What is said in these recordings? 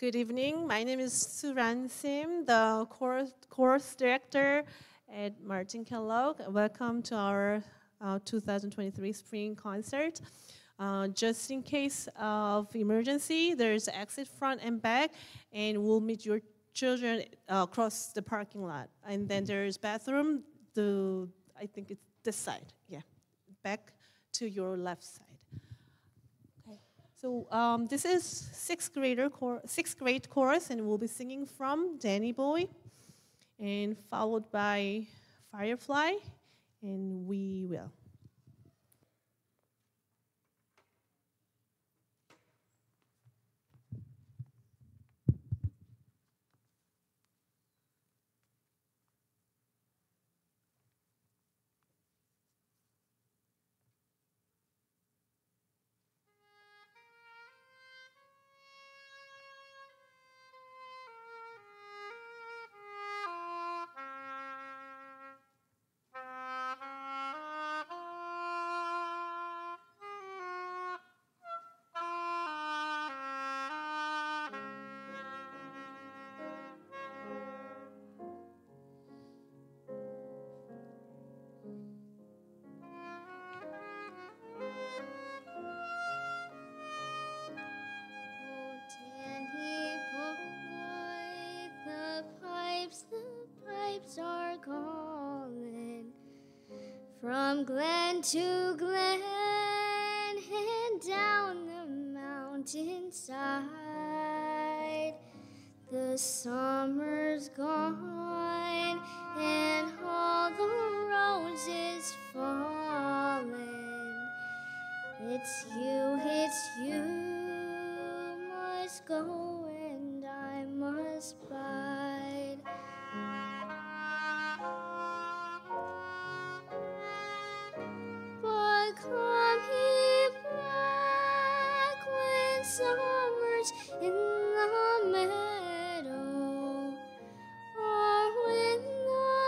Good evening. My name is Suran Sim, the course director at Martin Kellogg. Welcome to our 2023 spring concert. Just in case of emergency, there's exit front and back, and we'll meet your children across the parking lot. And then there's bathroom, I think it's this side, yeah, back to your left side. So this is sixth grade chorus, and we'll be singing from Danny Boy, and followed by Firefly, and We Will. Are calling from glen to glen and down the mountainside. The summer's gone and all the roses fallen. It's you must go and I must bide. But come he back when summer's in the meadow, or when the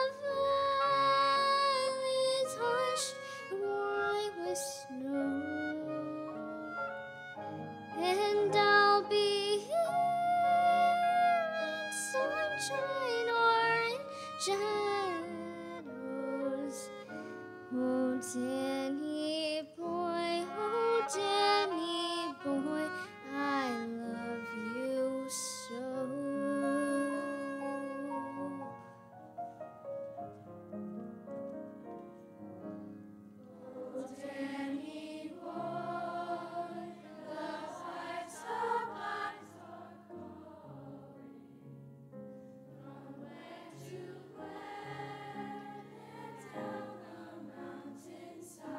valley's hushed and white with snow, and I'll be here in sunshine or in shadows. Oh, Danny boy, I love you so. Oh, Danny boy, the pipes are calling from glen to glen and down the mountainside.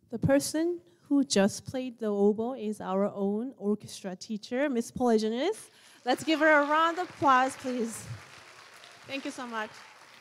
The person who just played the oboe is our own orchestra teacher, Miss Polygenis. Let's give her a round of applause, please. Thank you so much.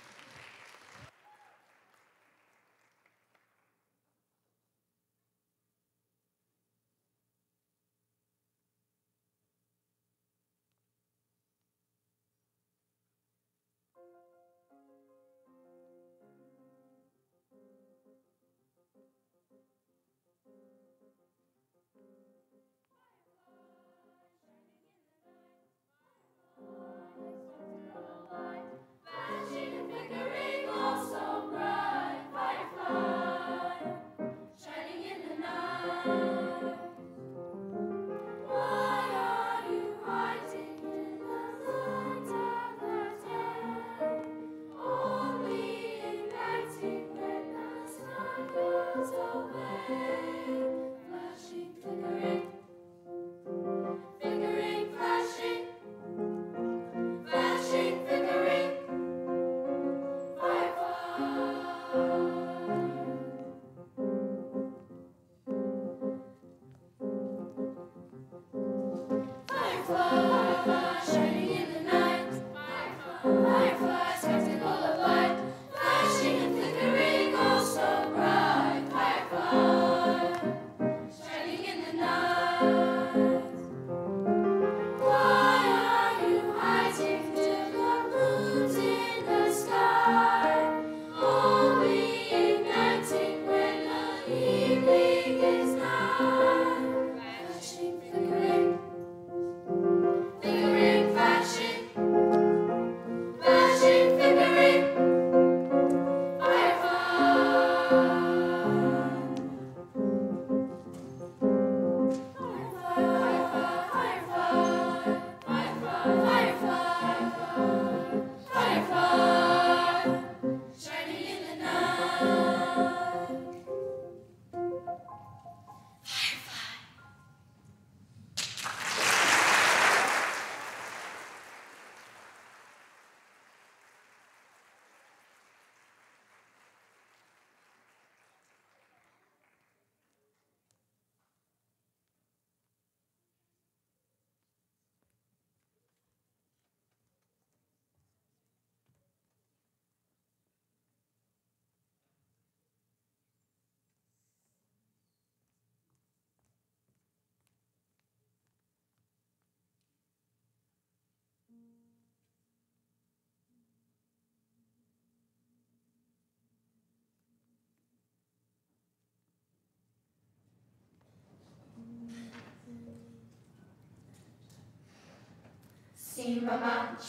See mama,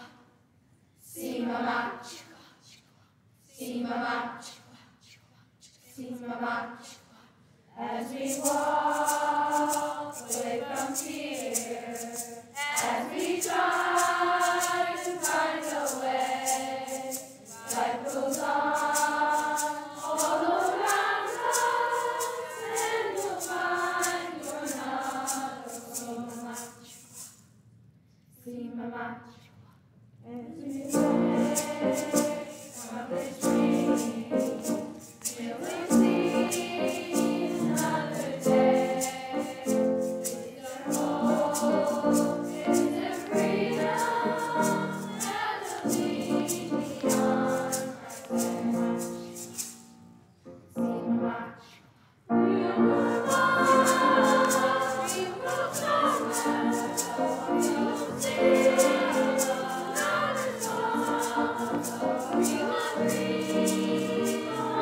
see mama, see mama, see mama. As we walk away from here, as we try to find a way, life goes on all around us, and you'll find you're not alone. See mama, as we away from this dream, till we see another day. With our hope is the freedom that will lead beyond our See mama, we will walk, we will travel, we will see another song, we will dream.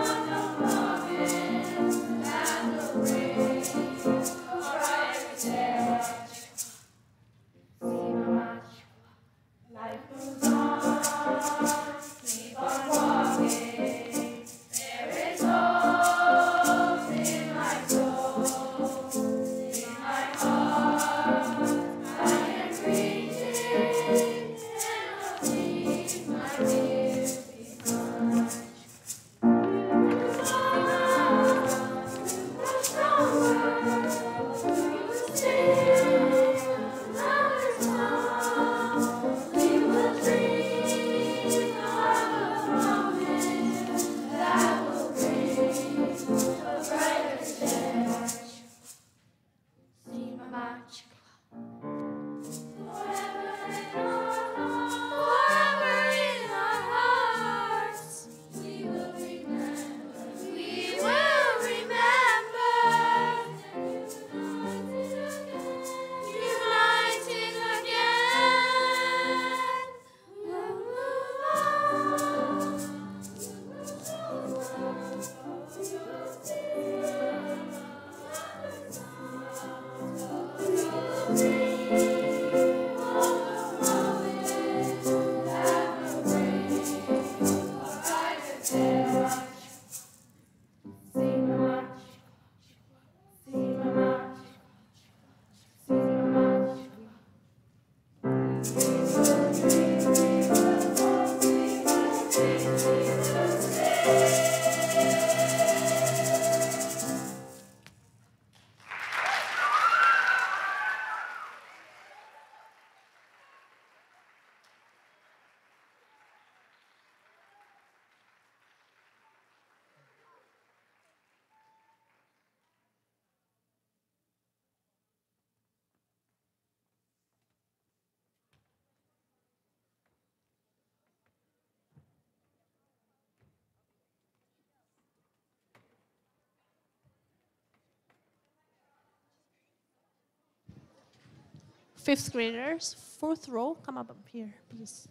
Fifth graders, fourth row, come up here, please.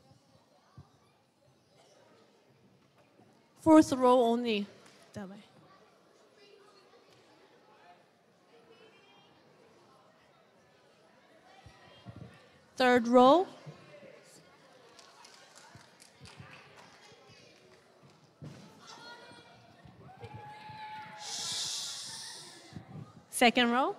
Fourth row only, that way. Third row. Second row.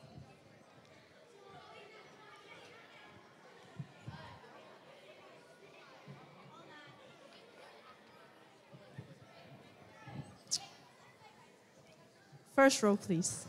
First row, please.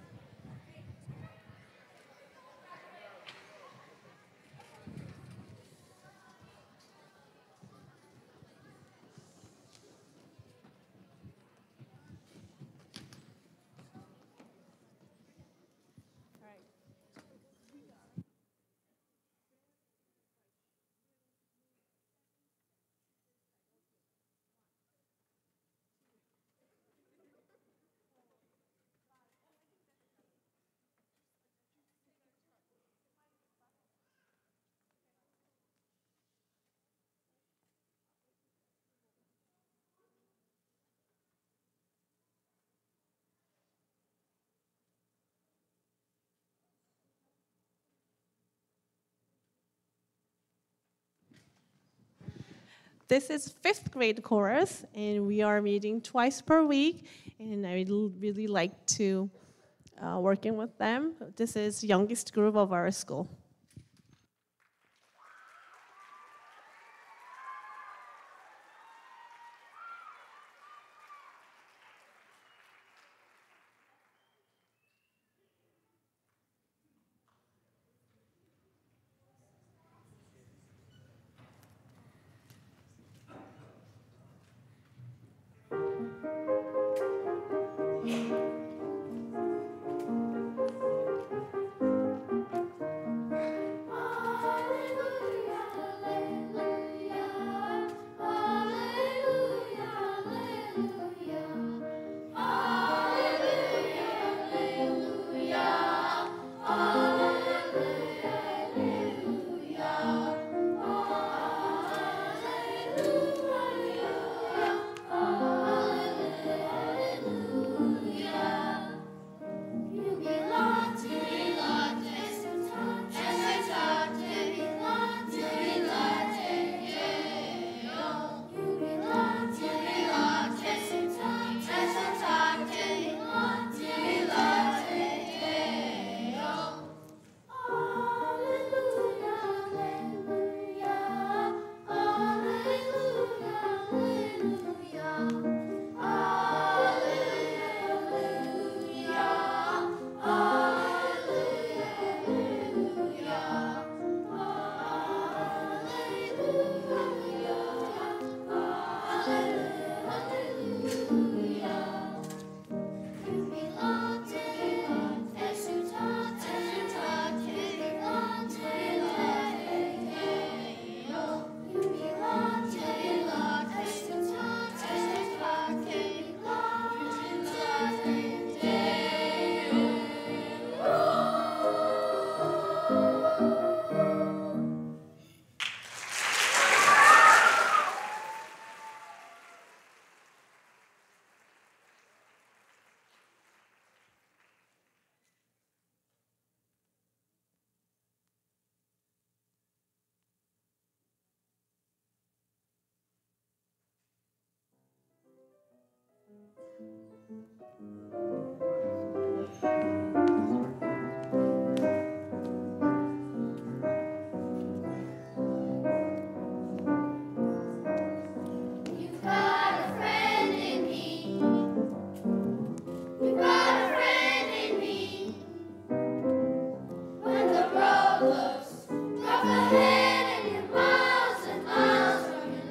This is fifth grade chorus, and we are meeting twice per week, and I really like to working with them. This is youngest group of our school.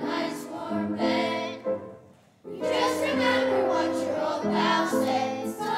Just remember what your old pal said.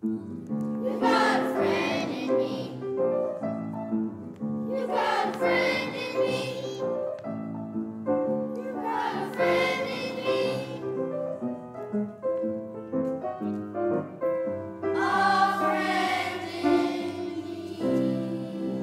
You got a friend in me. You got a friend in me. You got a friend in me. A friend in me.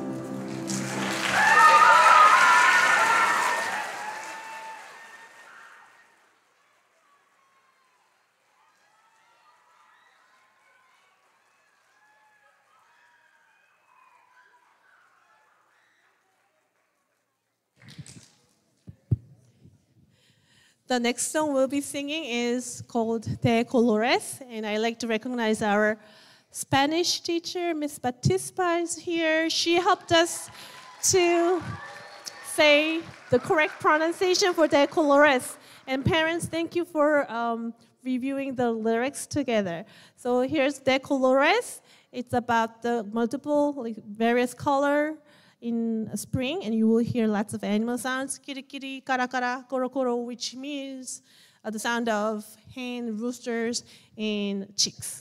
The next song we'll be singing is called De Colores, and I like to recognize our Spanish teacher, Miss Batispa, is here. She helped us to say the correct pronunciation for De Colores. And parents, thank you for reviewing the lyrics together. So here's De Colores. It's about the multiple, various color in spring, and you will hear lots of animal sounds, kiri kiri, kara kara, koro koro, which means the sound of hen, roosters, and chicks.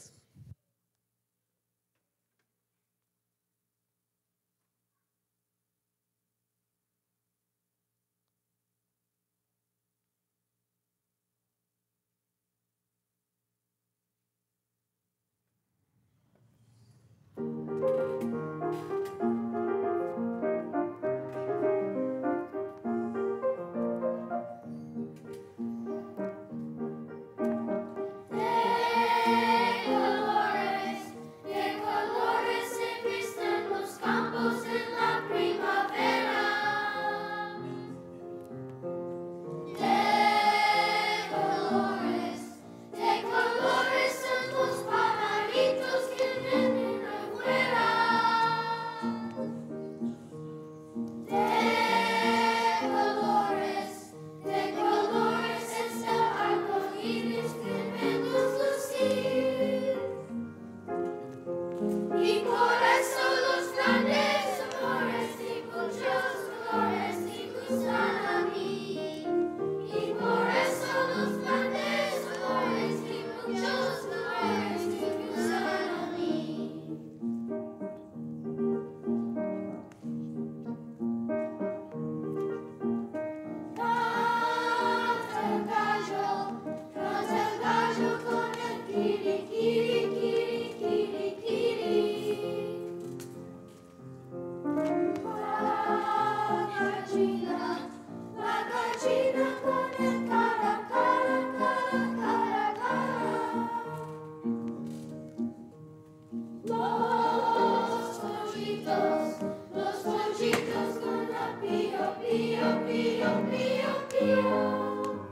De colores se visten los campos en la primavera. De colores son los pajaritos que vienen afuera. De colores es el arco iris que vemos lucir. Y por eso los grandes amores y muchos colores me gustan a mí. Y por eso los grandes amores y muchos colores me gustan a mí. Canta el gallo con el kiri, kiri, kiri, kiri, kiri. La gallina con el cara, cara, cara, cara, cara. Los pollitos con la pío, pío, pío, pío, pío.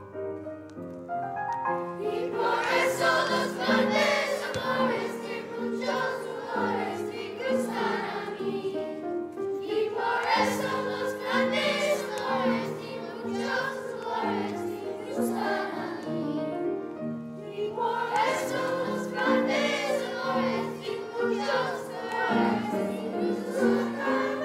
Y por eso los grandes amores de muchos colores me gustan a mí. Y por eso los grandes amores de muchos colores me gustan a mí. Y por eso los grandes amores de muchos colores me gustan a mí.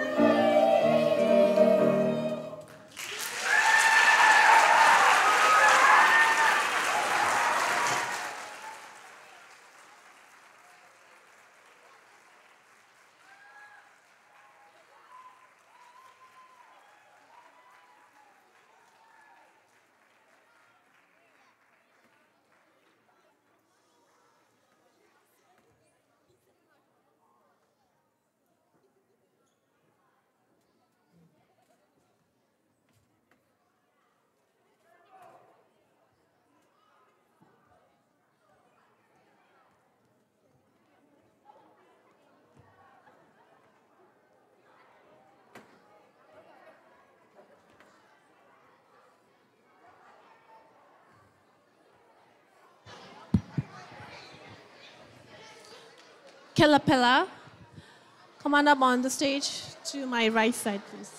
Kelapela, come on up on the stage to my right side, please.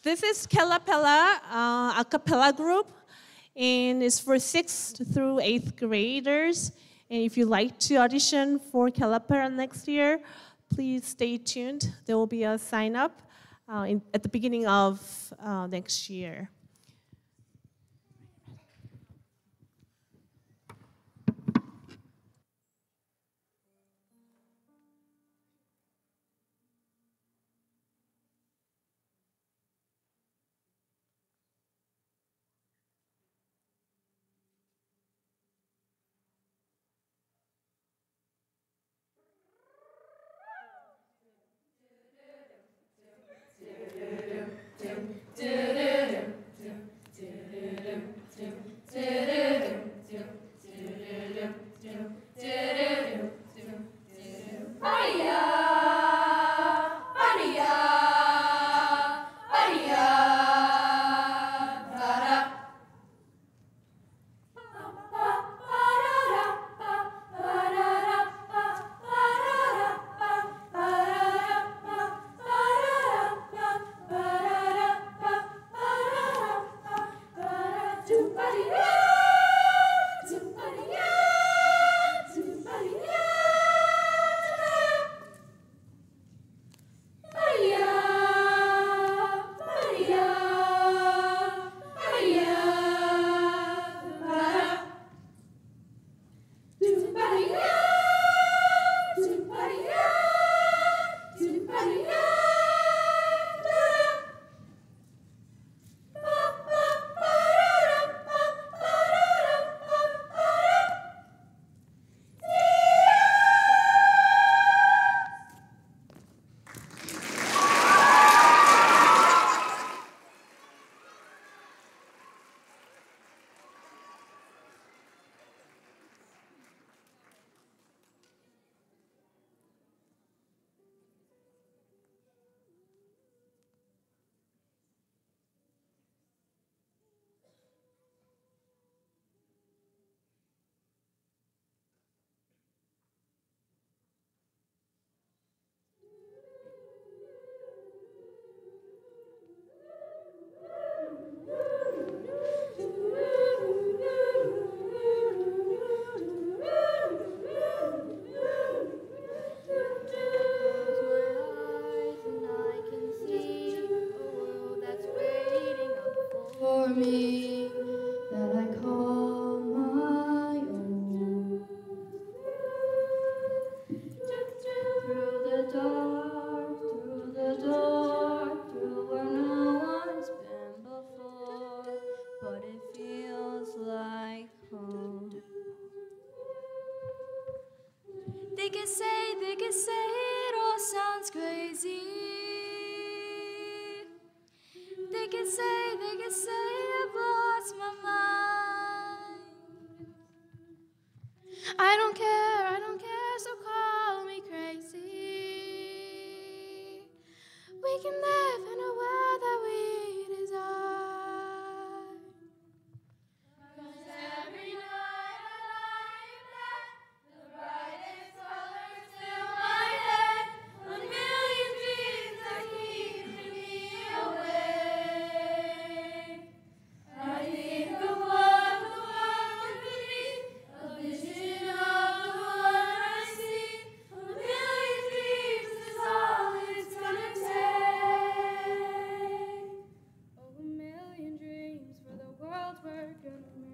This is Kellogg a cappella group, and it's for 6th through 8th graders. And if you'd like to audition for Kellogg next year, please stay tuned. There will be a sign up at the beginning of next year. They can say it all sounds crazy. They can say I've lost my mind. I don't care, so call me crazy. We can live in a world that we desire. 'Cause every night I lie in bed, the brightest colors fill my head, a million dreams that keep me awake. I think of what the world could be, a vision of the one I see. A million dreams is all it's gonna take. Oh, a million dreams for the world we're gonna make.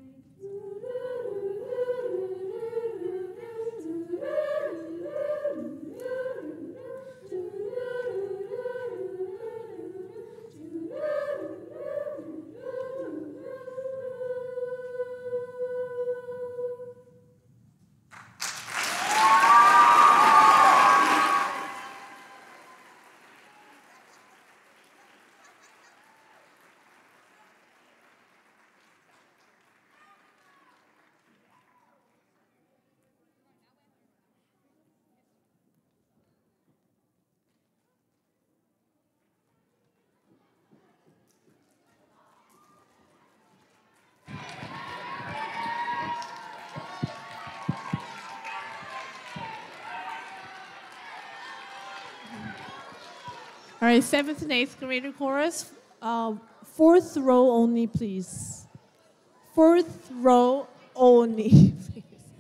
All right, 7th and 8th grader chorus Fourth row only, please. Fourth row only, please.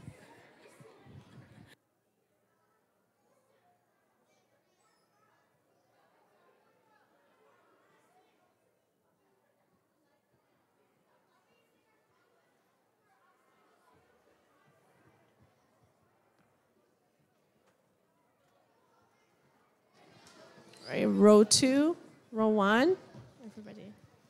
All right, row 2, row 1, everybody.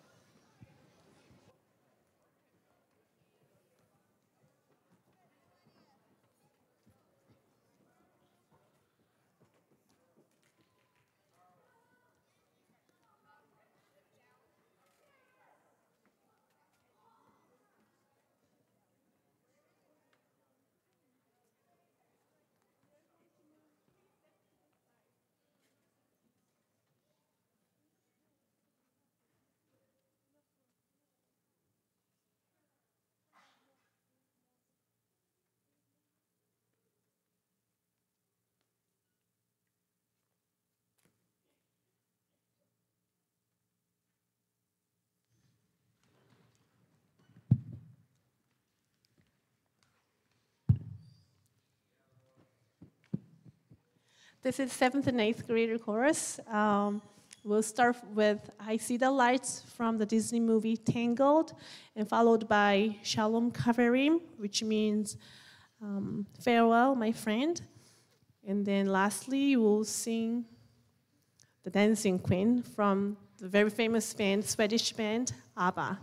This is 7th and 8th grader chorus. We'll start with I See the Lights from the Disney movie Tangled, and followed by Shalom Kaverim, which means farewell, my friend. And then lastly, we'll sing the Dancing Queen from the very famous band, Swedish band, ABBA.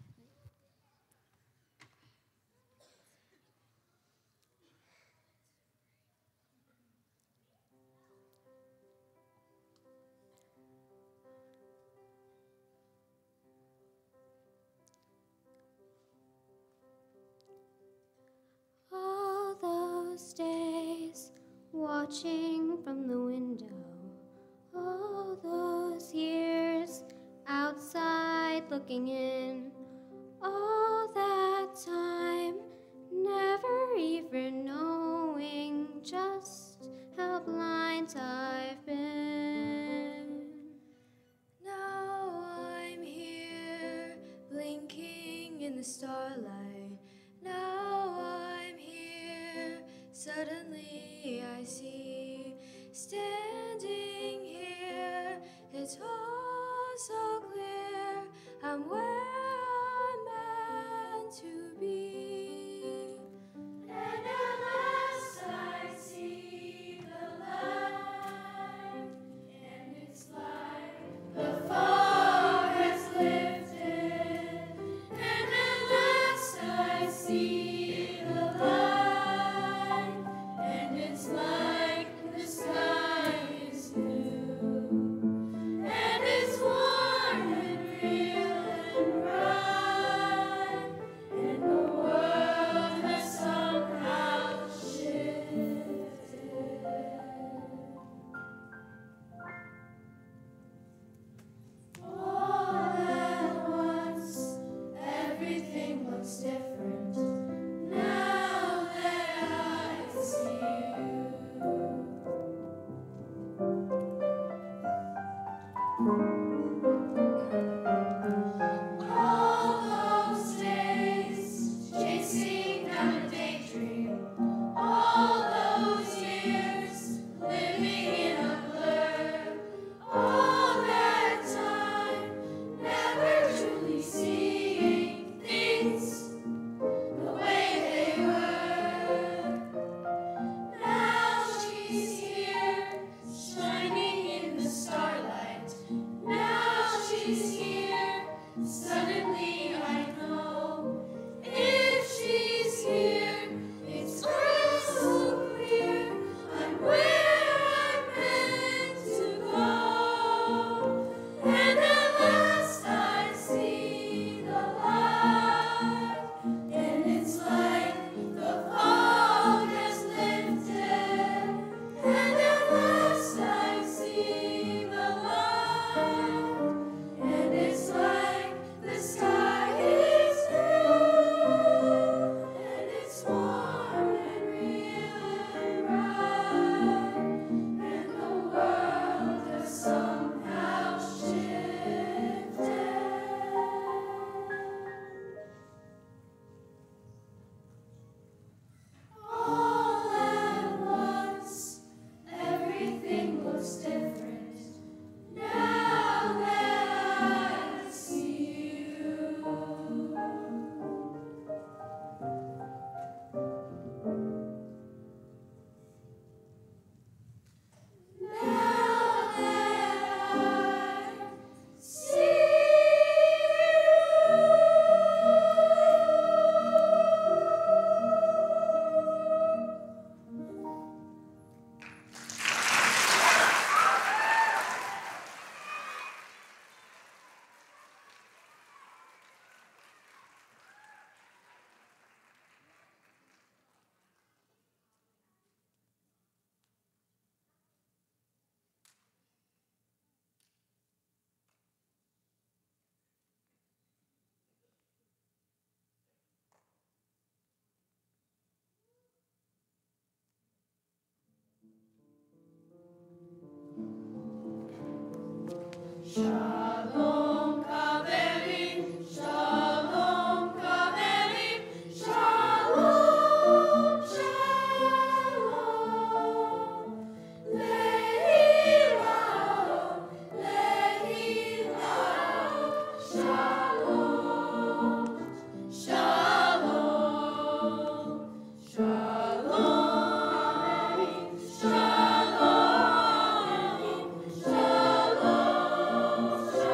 All those days watching from the window, all those years outside looking in, all that time never even knowing just how blind I've been. Now I'm here blinking in the starlight. Now I'm here, suddenly I see, standing here, it's all so clear, I'm where I'm meant to be. And at last I see the light, and it's like the fog has lifted, and at last I see the light, and it's like the sky is blue, and it's warm and real and bright, and the world has somehow shifted. All at once, everything looks different now that I see you. All those days chasing down a daydream, all those years living in a blur, all that time never truly seeing things the way they were. Now she's here, shining in the starlight. Now Shalom Kaverim, Shalom Kaverim, Shalom, Shalom. Lehilaom, Lehilaom, Shalom, Shalom, Shalom, Shalom, Shalom.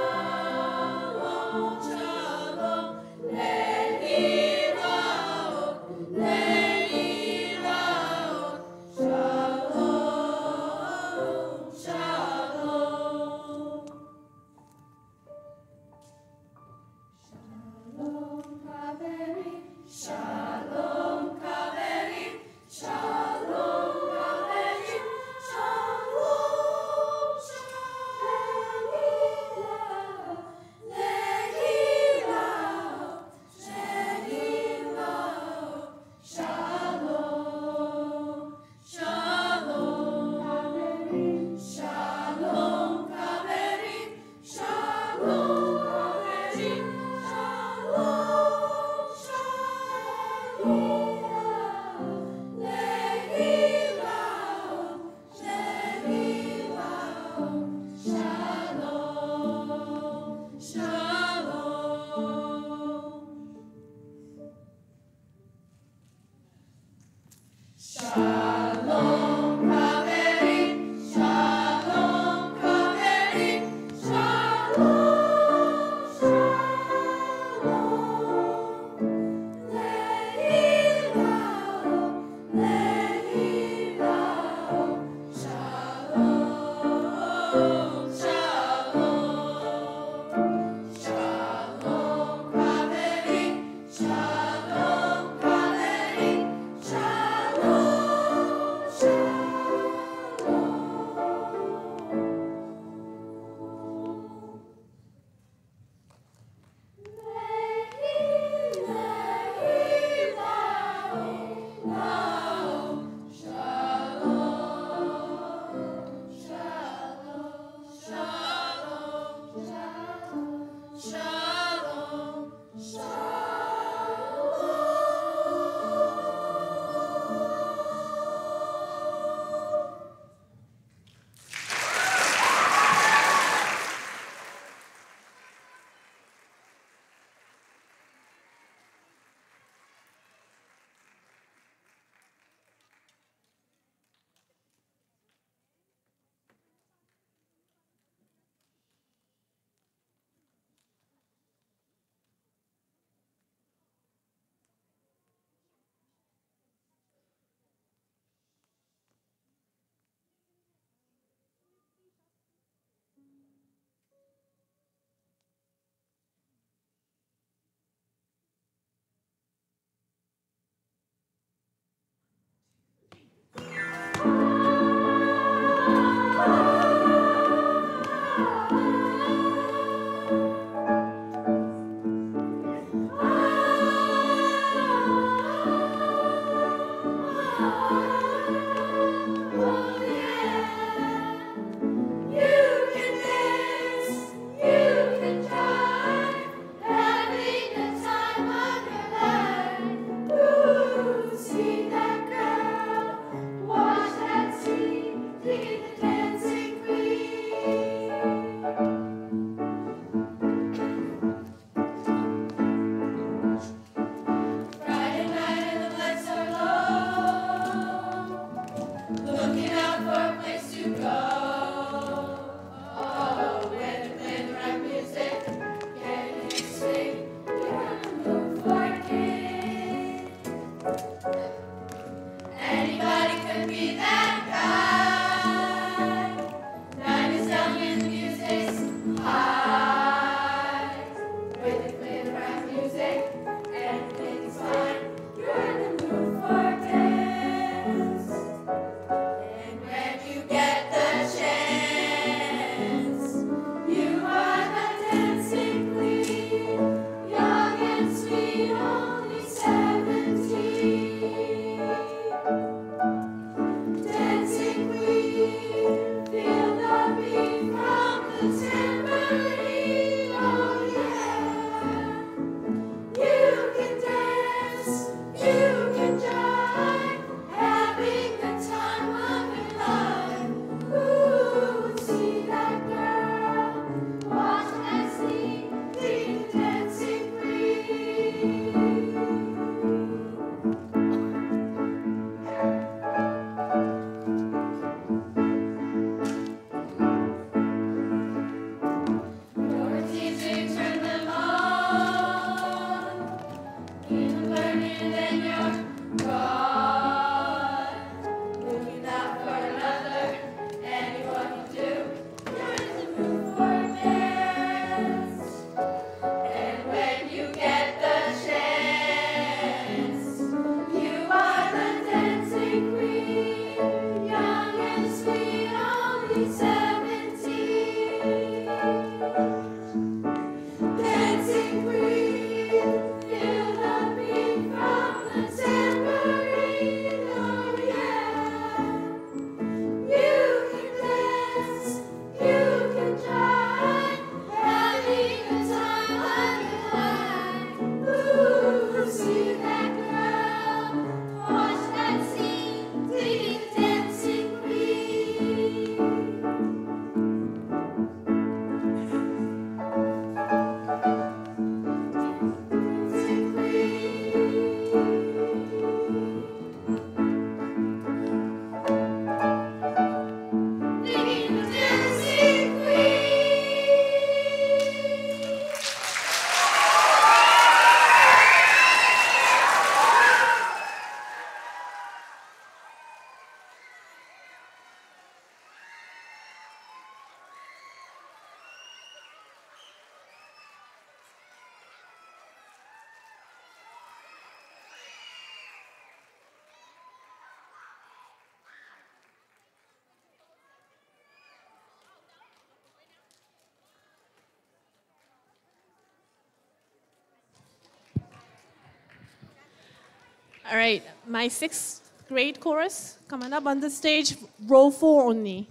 All right, my sixth grade chorus coming up on the stage, row 4 only.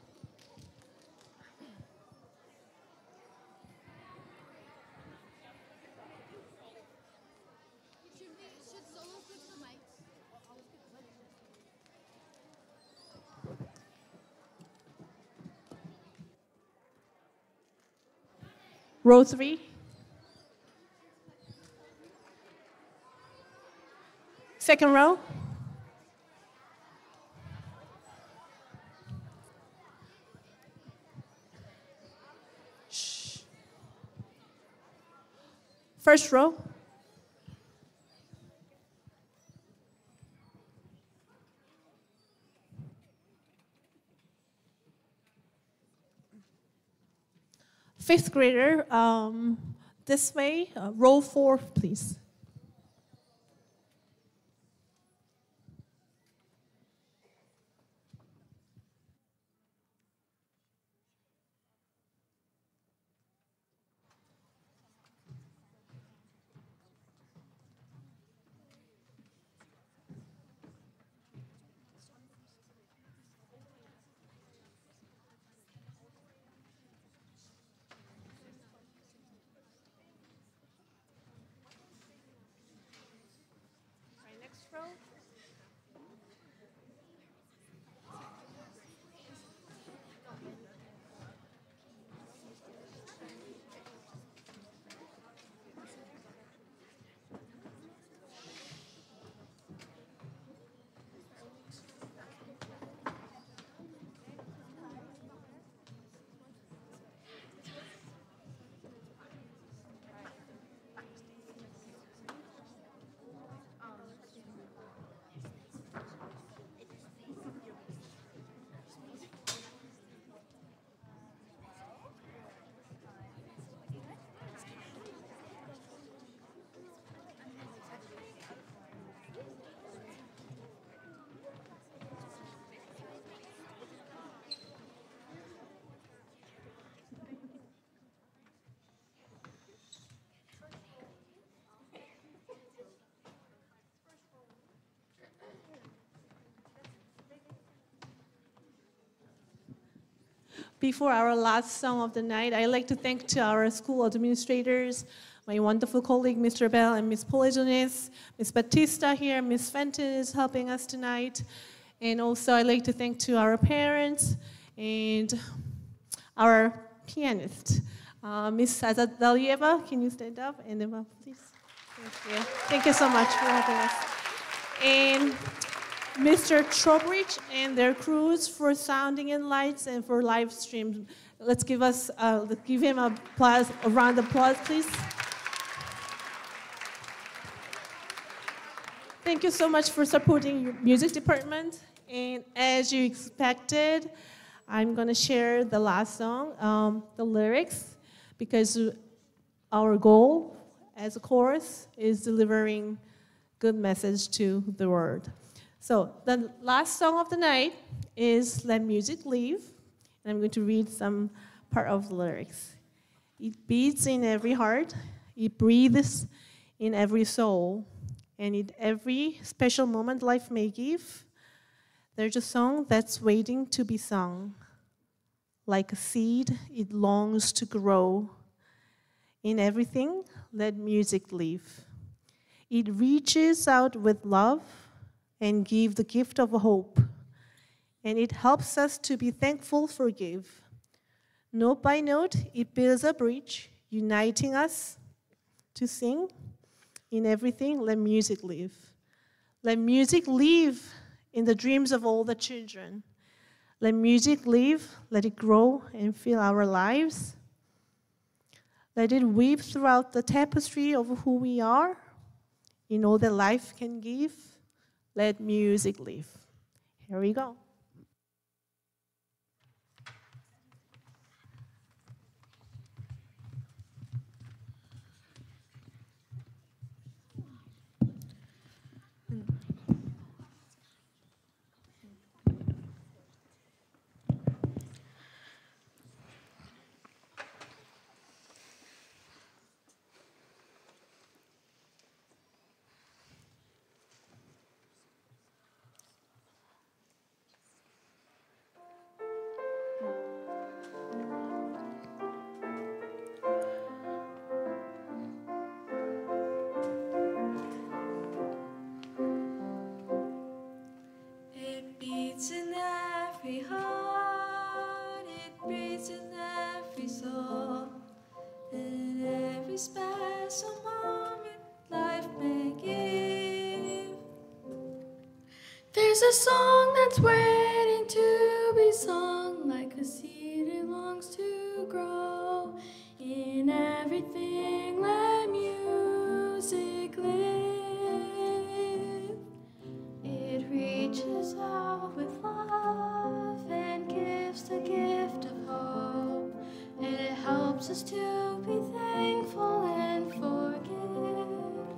Row 3. Second row. Shh. First row. Fifth grader, this way, row 4, please. Right, next row. Before our last song of the night, I'd like to thank to our school administrators, my wonderful colleague, Mr. Bell and Ms. Polizonis, Ms. Batista here, Ms. Fenton is helping us tonight. And also I'd like to thank to our parents and our pianist, Ms. Azadalieva. Can you stand up? And then, please. Thank you. Thank you so much for helping us. And Mr. Trowbridge and their crews for sounding and lights and for live stream. Let's give him a round of applause, please. Thank you so much for supporting your music department. And as you expected, I'm going to share the last song, the lyrics, because our goal as a chorus is delivering good message to the world. So the last song of the night is Let Music Live, and I'm going to read some part of the lyrics. It beats in every heart, it breathes in every soul, and in every special moment life may give, there's a song that's waiting to be sung. Like a seed, it longs to grow. In everything, let music live. It reaches out with love and give the gift of hope. And it helps us to be thankful, forgive. Note by note, it builds a bridge, uniting us to sing. In everything, let music live. Let music live in the dreams of all the children. Let music live, let it grow and fill our lives. Let it weave throughout the tapestry of who we are, in all that life can give. Let music live. Here we go. as a moment life may give. There's a song that's waiting to be sung, like a seed it longs to grow. In everything let music live. It reaches out with love and gives the gift of hope. And it helps us to be thankful and forgive.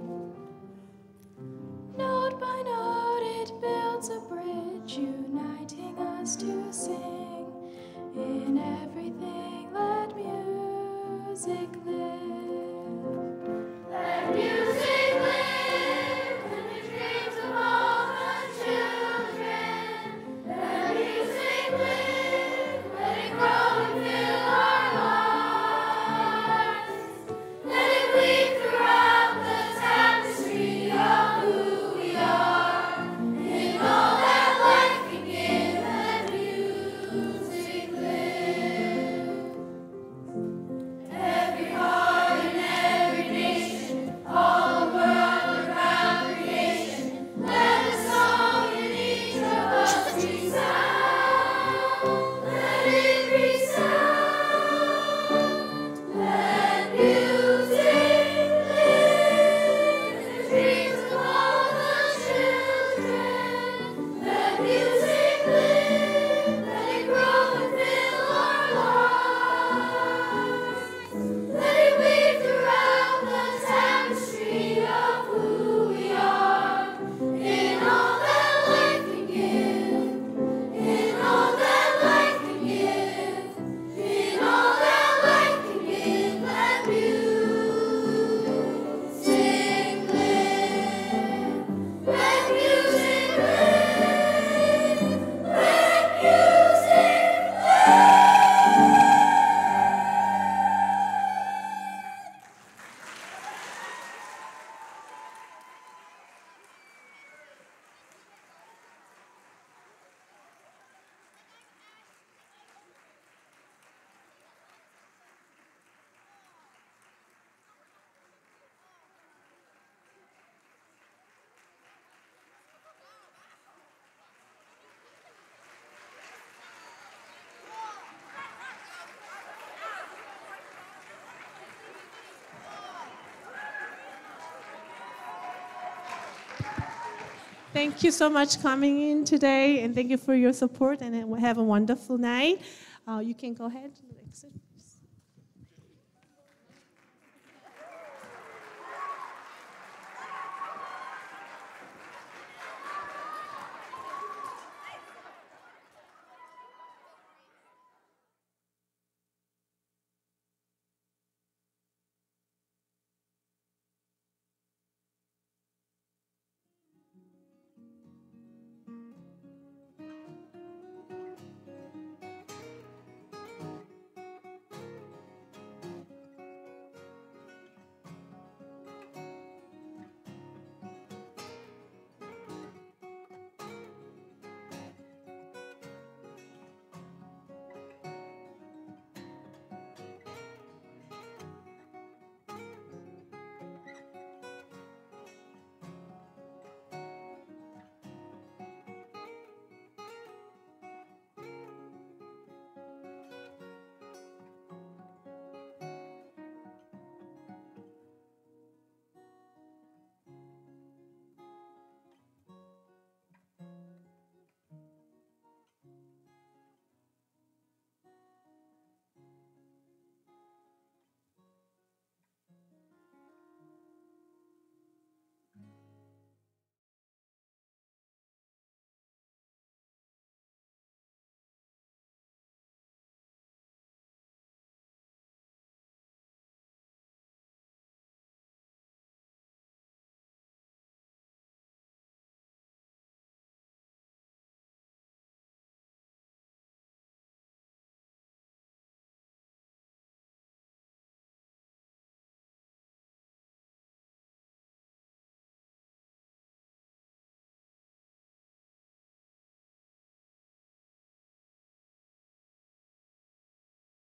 Note by note it builds a bridge, uniting us to sing. In everything let music live. Let music live in the dreams of all the children. Let music live, let it grow and fill our lives. Let it weave throughout the tapestry of who we are. In all that life can give, let music live. Every heart and every nation, all the world around creation, let the song in each of us resound. Let it resound. Let music live in the dreams of all the children. Let music live, let it grow and fill our lives. Let it weave throughout the tapestry of who we are. In all that life can give, in all that life can give, in all that life can give, let music live. Let music live. Let music Thank you so much coming in today, and thank you for your support, and have a wonderful night. You can go ahead.